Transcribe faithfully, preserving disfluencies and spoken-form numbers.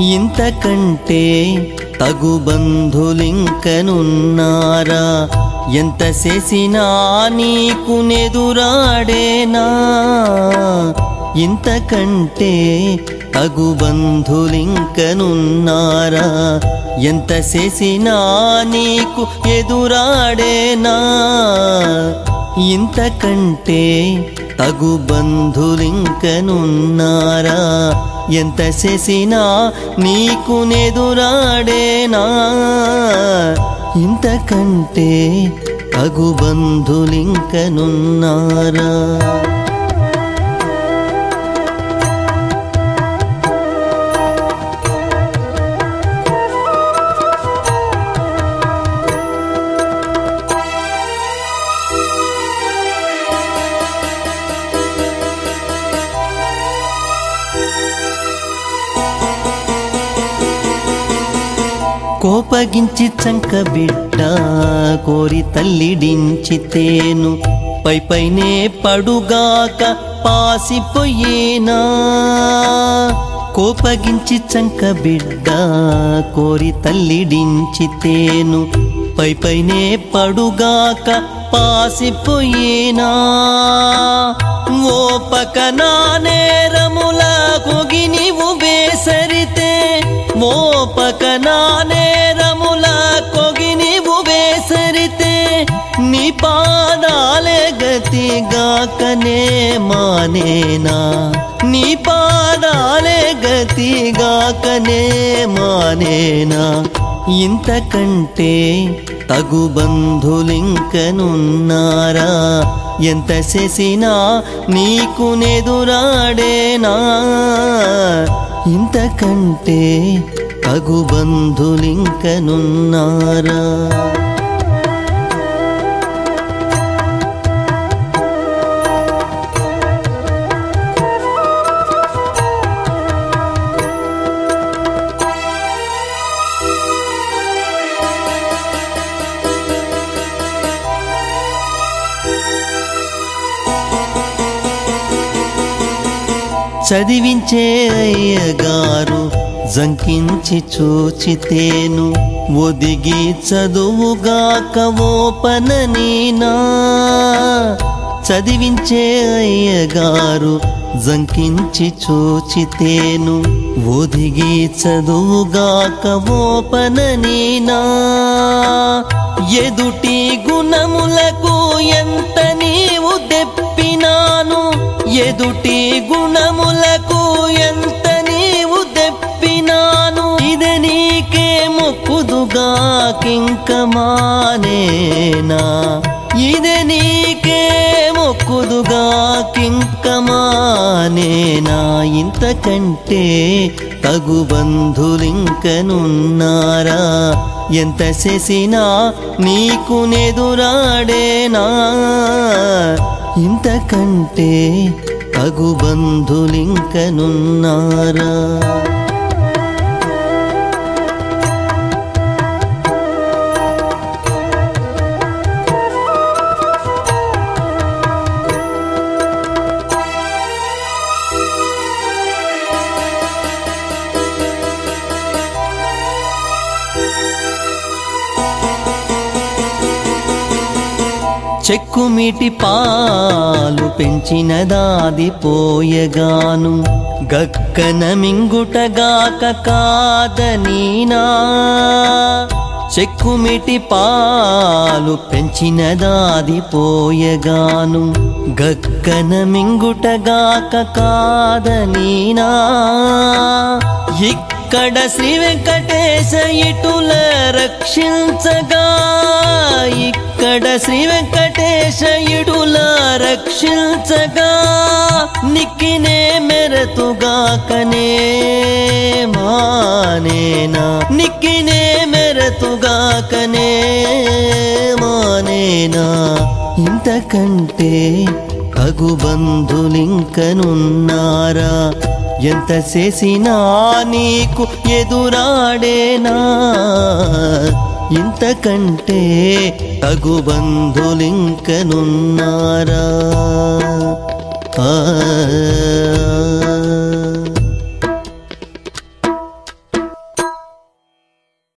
ఇంతకంటే తగు బంధులింకనున్నారా ఎంత చేసినా నీకు నెదురాడేనా ఇంతకంటే తగు బంధులింకనున్నారా ఎంత చేసినా నీకు ఎదురాడేనా ఇంతకంటే తగు బంధులింకనున్నారా ఎంత చేసినా నీకు నెదురాడేనా ఇంతకంటే తగు బంధులింకనున్నారా కోపగించి చంక బిడ్డ కోరి తల్లిడించితేను పై పైనే పడుగాక పాసిపోయేనా కోపగించి చంక బిడ్డ కోరి తల్లిడించితేను పై పైనే పడుగాక పాసిపోయేనా ఓపక నా నేరముల కొగి నీవు వేసరితే మోపక నా నేరముల కొగి నీవు వేసరితే నీ పాదాలే గతిగాకనే మానేనా నీ పాదాలే గతిగాకనే మానేనా ఇంతకంటే తగు బంధులింకనున్నారా ఎంత చేసినా నీకు నెదురాడేనా ఇంతకంటే తగు బంధులింకనున్నారా చదివించే అయ్యగారు జంకించి చూచితేను ఒదిగి చదువుగాక ఓపననీనా చదివించే అయ్యగారు జంకించి చూచితేను ఒదిగి చదువుగాక ఓపననీనా ఎదుటి గుణములకు ఎంత నీవు దెప్పినాను ఎదుటి గుణములకు ఎంత నీవు దెప్పినాను ఇది నీకే మొక్కుదుగాకింక మానేనా ఇది నీకే మొక్కుదుగాకింక మానేనా ఇంతకంటే తగు బంధులింకనున్నారా ఎంత చేసినా నీకు నెదురాడేనా ఇంతకంటే తగు బంధులింకనున్నారా చెక్కుమిటి పాలు పెంచినదాది పోయగాను గక్కన మింగుటగాక కాదనీనా చెక్కుమిటి పాలు పెంచినదాది పోయగాను గక్కన మింగుటగాక కాదనీనా ఇక్కడ శ్రీ వెంకటేశ ఇటుల రక్షించగా ఇక్కడ శ్రీ వెంకటేశ ఇటుల రక్షించగా నిక్కినే మెరతుగాకనే మానేనా నిక్కినే మెరతుగాకనే మానేనా ఇంతకంటే తగు బంధులింకనున్నారా ఎంత చేసినా నీకు ఎదురాడేనా ఇంతకంటే తగు బంధులింకనున్నారా ఆ